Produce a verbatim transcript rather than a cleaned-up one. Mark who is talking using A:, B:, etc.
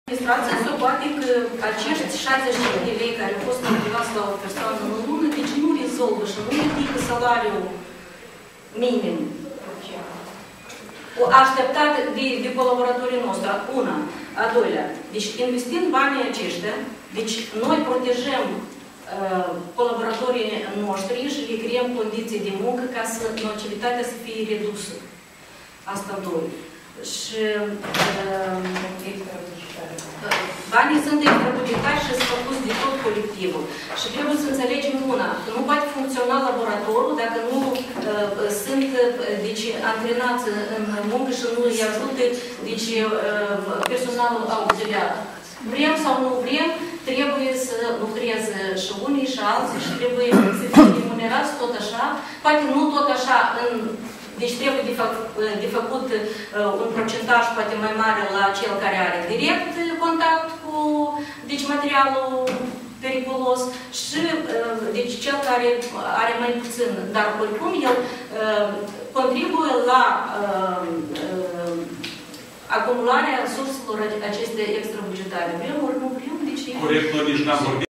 A: Administrația se poate că acești șaizeci de lei care au fost calculați la o persoană în lună, deci nu rezolvă și nu ridică salariul minim. O așteptat de, de colaboratorii noștri, una. A doilea, deci investind banii aceștia, deci noi protejăm uh, colaboratorii noștri și le creăm condiții de muncă ca să nocivitatea să fie redusă. Asta doi. Și uh, banii sunt extrabugetari și sunt făcuți de tot colectivul. Și trebuie să înțelegem una, că nu poate funcționa laboratorul dacă nu uh, sunt deci, antrenați în muncă și nu îi ajută deci, uh, personalul auxiliar. Vrem sau nu vrem, trebuie să lucreze și unii și alții și trebuie să fie remunerați tot așa. Poate nu tot așa în Deci trebuie de, fă, de făcut uh, un procentaj poate mai mare la cel care are direct contact cu deci, materialul periculos și uh, deci, cel care are mai puțin. Dar oricum el uh, contribuie la uh, uh, acumularea surselor aceste extrabugetare. Vrem ori nu vrem, deci...
B: Corect, noi nici n-am vorbit.